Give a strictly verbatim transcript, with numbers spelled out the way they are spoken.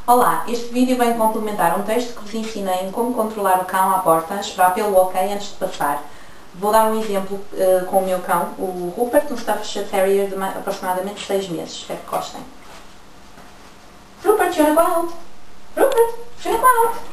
Olá, este vídeo vem complementar um texto que vos ensinei em como controlar o cão à porta, esperar pelo ok antes de passar. Vou dar um exemplo uh, com o meu cão, o Rupert, um Staffordshire Terrier de aproximadamente seis meses. Espero que gostem. Rupert, you wanna go out? Rupert, you wanna go out?